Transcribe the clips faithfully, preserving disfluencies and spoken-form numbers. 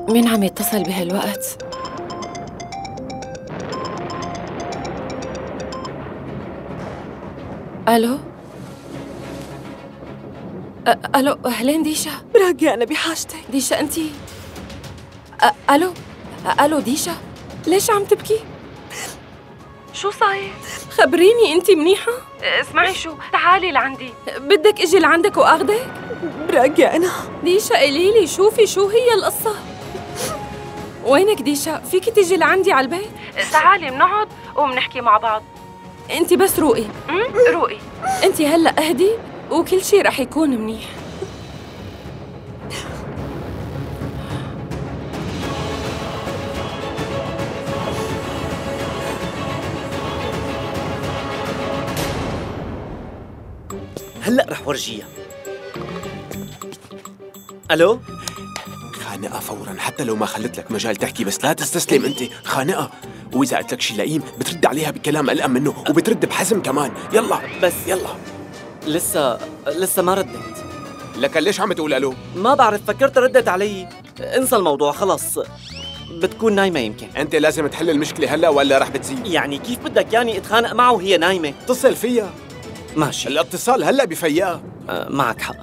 مين عم يتصل بهالوقت؟ الو؟ أ- الو اهلين ديشا. براقي أنا بحاجتك. ديشا انتي؟ أ- الو أ- الو ديشا، ليش عم تبكي؟ شو صاير؟ خبريني انتي منيحة؟ اسمعي شو، تعالي لعندي. بدك اجي لعندك واخدك؟ براقي أنا. ديشا قليلي، شوفي شو هي القصة. وينك ديشا؟ فيكي تيجي لعندي على البيت؟ تعالي بنقعد وبنحكي مع بعض. انتي بس روقي. روقي. انتي هلا اهدي وكل شي رح يكون منيح. هلأ رح ورجيها. ألو؟ خانقة فوراً، حتى لو ما خلت لك مجال تحكي، بس لا تستسلم أنت. خانقة، وإذا قلت لك شي لئيم بترد عليها بكلام ألأم منه، وبترد بحزم كمان. يلا بس يلا. لسه لسه ما ردت. لك ليش عم تقول ألو؟ ما بعرف، فكرت ردت علي. انسى الموضوع خلص، بتكون نايمة يمكن. أنت لازم تحل المشكلة هلأ ولا رح بتزيد؟ يعني كيف بدك ياني اتخانق معه وهي نايمة؟ اتصل فيها. ماشي. الاتصال هلأ بفيقها. أه معك حق،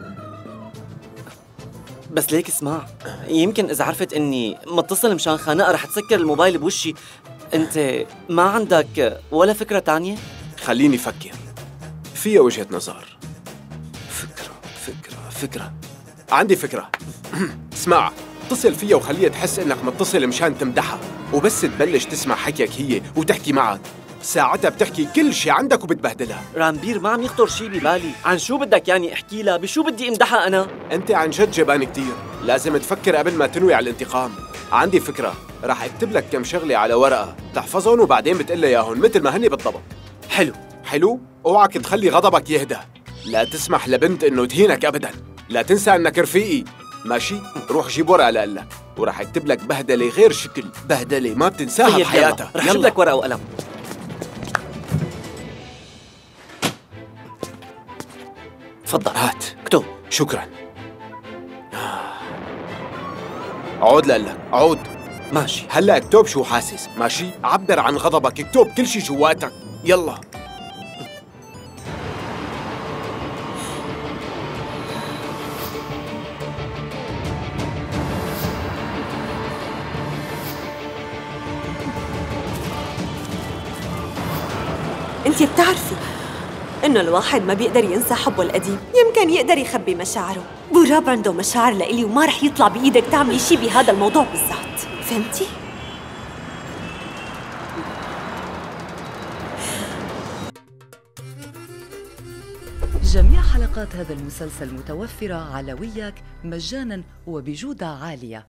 بس ليك اسمع، يمكن إذا عرفت إني متصل مشان خانقة رح تسكر الموبايل بوشي. أنت ما عندك ولا فكرة تانية؟ خليني أفكر، فيها وجهة نظر. فكرة فكرة فكرة عندي فكرة. اسمع، اتصل فيها وخليها تحس إنك متصل مشان تمدحها، وبس تبلش تسمع حكيك هي وتحكي معك، ساعتها بتحكي كل شي عندك وبتبهدلها. رامبير ما عم يخطر شي ببالي. عن شو بدك يعني احكي لها؟ بشو بدي امدحها أنا؟ أنت عن جد جبان كتير، لازم تفكر قبل ما تنوي على الانتقام. عندي فكرة، رح اكتب لك كم شغلة على ورقة تحفظهم وبعدين بتقلها ياهن مثل ما هني بالضبط. حلو. حلو؟ اوعك تخلي غضبك يهدى، لا تسمح لبنت إنه تهينك أبداً، لا تنسى إنك رفيقي، ماشي؟ روح جيب ورقة لقلك، ورح اكتب لك بهدلة غير شكل، بهدلة ما بتنساها طيب بحياتها. رح اجيب لك ورقة وقلم. تفضل هات. اكتب. شكراً. عود لقلك، عود. ماشي. هلا اكتب شو حاسس، ماشي؟ عبر عن غضبك، اكتب كل شي جواتك، يلا. أنتِ بتعرفي إنه الواحد ما بيقدر ينسى حبه القديم، يمكن يقدر يخبي مشاعره. براب عنده مشاعر لإلي وما رح يطلع بإيدك تعملي شي بهذا الموضوع بالذات، فهمتي؟ جميع حلقات هذا المسلسل متوفرة على وياك مجاناً وبجودة عالية.